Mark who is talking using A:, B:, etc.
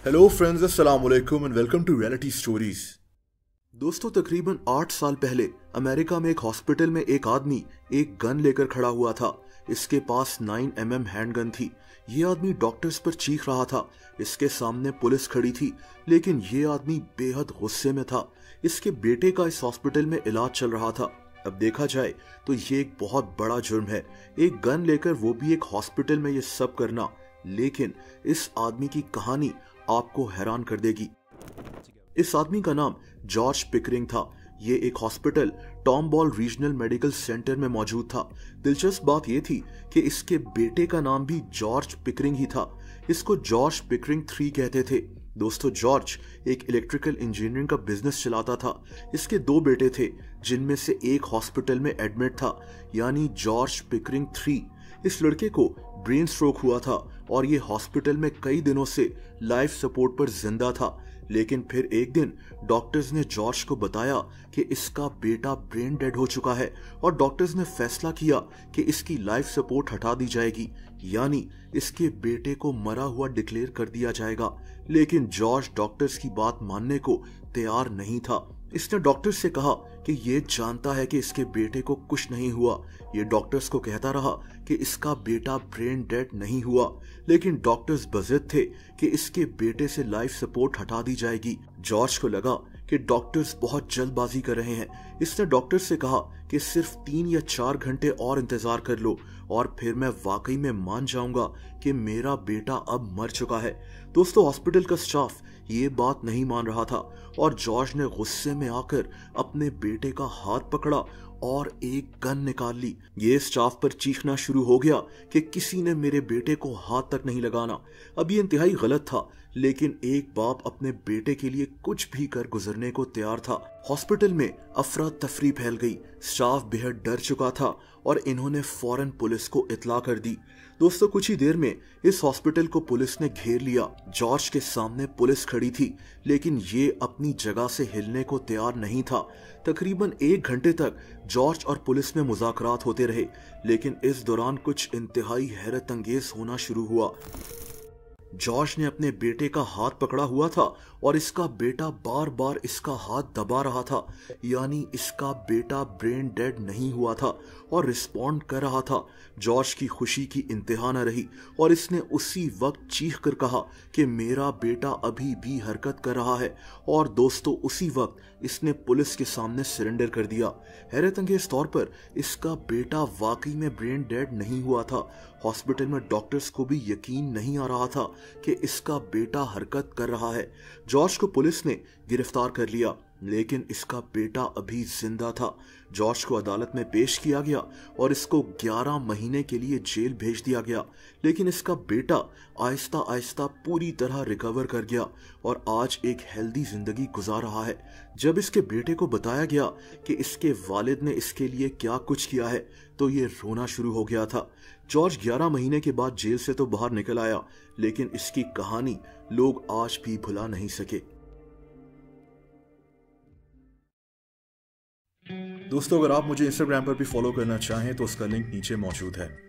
A: Hello friends, अस्सलाम वालेकुम and welcome to reality stories. दोस्तों, तकरीबन 8 साल पहले अमेरिका में एक हॉस्पिटल में एक आदमी एक गन लेकर खड़ा हुआ था। इसके पास 9mm हैंडगन थी। ये आदमी डॉक्टर्स पर चीख रहा था। इसके सामने पुलिस खड़ी थी, लेकिन ये आदमी बेहद गुस्से में था। इसके बेटे का इस हॉस्पिटल में इलाज चल रहा था। अब देखा जाए तो ये एक बहुत बड़ा जुर्म है, एक गन लेकर वो भी एक हॉस्पिटल में ये सब करना। लेकिन इस आदमी की कहानी आपको हैरान कर देगी। इस आदमी का नाम जॉर्ज पिकरिंग था। ये एक hospital Tomball regional medical center में मौजूद था। दिलचस्प बात यह थी कि इसके बेटे का नाम भी जॉर्ज पिकरिंग ही था। इसको जॉर्ज पिकरिंग 3 कहते थे। दोस्तों, जॉर्ज एक इलेक्ट्रिकल इंजीनियरिंग का बिजनेस चलाता था। इसके 2 बेटे थे, जिनमें से एक हॉस्पिटल में एडमिट था, यानी जॉर्ज पिकरिंग 3। इस लड़के को ब्रेन स्ट्रोक हुआ था और ये हॉस्पिटल में कई दिनों से लाइफ सपोर्ट पर जिंदा था। लेकिन फिर एक दिन डॉक्टर्स ने जॉर्ज को बताया कि इसका बेटा ब्रेन डेड हो चुका है और डॉक्टर्स ने फैसला किया कि इसकी लाइफ सपोर्ट हटा दी जाएगी, यानी इसके बेटे को मरा हुआ डिक्लेयर कर दिया जाएगा। लेकिन जॉर्ज डॉक्टर्स की बात मानने को तैयार नहीं था। इसने डॉक्टर्स से कहा कि ये जानता है कि इसके बेटे को कुछ नहीं हुआ। ये डॉक्टर्स को कहता रहा कि इसका बेटा ब्रेन डेड नहीं हुआ, लेकिन डॉक्टर्स बज़िद थे कि इसके बेटे से लाइफ सपोर्ट हटा दी जाएगी। जॉर्ज को लगा कि डॉक्टर्स बहुत जल्दबाजी कर रहे हैं। इसने डॉक्टर्स से कहा कि सिर्फ 3 या 4 घंटे और इंतजार कर लो और फिर मैं वाकई में मान जाऊंगा कि मेरा बेटा अब मर चुका है। दोस्तों, हॉस्पिटल का स्टाफ ये बात नहीं मान रहा था और जॉर्ज ने गुस्से में आकर अपने बेटे का हाथ पकड़ा और एक गन निकाल ली। ये स्टाफ पर चीखना शुरू हो गया कि किसी ने मेरे बेटे को हाथ तक नहीं लगाना। अब ये इंतहाई गलत था, लेकिन एक बाप अपने बेटे के लिए कुछ भी कर गुजरने को तैयार था। हॉस्पिटल में अफरा तफरी फैल गई। स्टाफ बेहद डर चुका था और इन्होंने फौरन पुलिस को इत्तला कर दी। दोस्तों, कुछ ही देर में इस हॉस्पिटल को पुलिस ने घेर लिया। जॉर्ज के सामने पुलिस खड़ी थी, लेकिन ये अपनी जगह से हिलने को तैयार नहीं था। तकरीबन 1 घंटे तक जॉर्ज और पुलिस में मुज़ाकरात होते रहे, लेकिन इस दौरान कुछ इंतहाई हैरत अंगेज होना शुरू हुआ। जॉर्ज ने अपने बेटे का हाथ पकड़ा हुआ था और इसका बेटा बार बार इसका हाथ दबा रहा था, यानी इसका बेटा ब्रेन डेड नहीं हुआ था और रिस्पॉन्ड कर रहा था। जॉर्ज की खुशी की इंतहा न रही और इसने उसी वक्त चीख कर कहा कि मेरा बेटा अभी भी हरकत कर रहा है। और दोस्तों, उसी वक्त इसने पुलिस के सामने सरेंडर कर दिया। हैरत अंगेज तौर पर इसका बेटा वाकई में ब्रेन डेड नहीं हुआ था। हॉस्पिटल में डॉक्टर्स को भी यकीन नहीं आ रहा था कि इसका बेटा हरकत कर रहा है। जॉर्ज को पुलिस ने गिरफ्तार कर लिया, लेकिन इसका बेटा अभी जिंदा था। जॉर्ज को अदालत में पेश किया गया और इसको 11 महीने के लिए जेल भेज दिया गया। लेकिन इसका बेटा आहिस्ता आहिस्ता पूरी तरह रिकवर कर गया और आज एक हेल्दी जिंदगी गुजार रहा है। जब इसके बेटे को बताया गया कि इसके वालिद ने इसके लिए क्या कुछ किया है, तो ये रोना शुरू हो गया था। जॉर्ज 11 महीने के बाद जेल से तो बाहर निकल आया, लेकिन इसकी कहानी लोग आज भी भुला नहीं सके। दोस्तों, अगर आप मुझे इंस्टाग्राम पर भी फॉलो करना चाहें तो उसका लिंक नीचे मौजूद है।